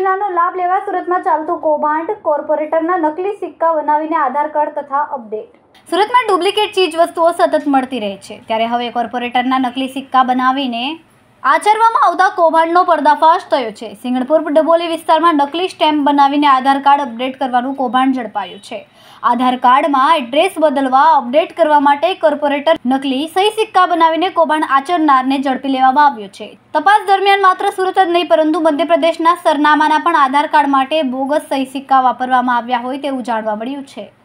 યોજનાનો લાભ લેવા સુરતમાં ચાલતું કૌભાંડ, કોર્પોરેટરના નકલી સિક્કા બનાવીને આધાર કાર્ડ તથા અપડેટ। સુરતમાં ડુપ્લિકેટ ચીજ વસ્તુઓ સતત મળતી રહે છે, ત્યારે હવે કોર્પોરેટરના નકલી સિક્કા બનાવીને આચરવામાં આવતા કૌભાંડનો પર્દાફાશ થયો છે। સિંગણપુર ડબોલી વિસ્તારમાં નકલી સ્ટેમ્પ બનાવીને આધાર કાર્ડ અપડેટ કરવાનું કૌભાંડ ઝડપાયું છે। આધાર કાર્ડમાં એડ્રેસ બદલવા અપડેટ કરવા માટે કોર્પોરેટર નકલી સહી સિક્કા બનાવીને કૌભાંડ આચરનારને ઝડપી લેવામાં આવ્યો છે। તપાસ દરમિયાન માત્ર સુરત જ નહીં પરંતુ મધ્યપ્રદેશના સરનામાના પણ આધાર કાર્ડ માટે બોગસ સહી સિક્કા વાપરવામાં આવ્યા હોય તેવું જાણવા મળ્યું છે।